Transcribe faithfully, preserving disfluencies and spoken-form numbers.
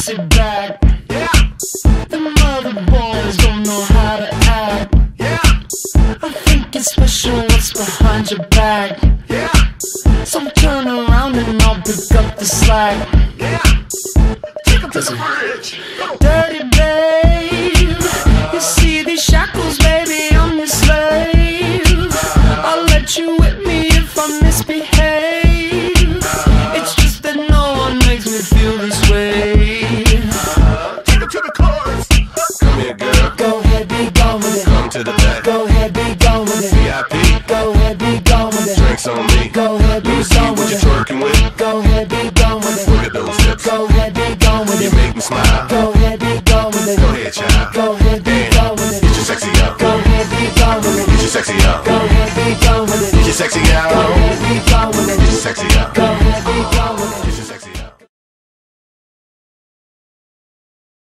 sit back. Yeah. The mother boys don't know how to act. Yeah. I think it's special what's behind your back. Yeah. So turn around and I'll pick up the slack. Yeah. Take 'em to the bridge. Dirty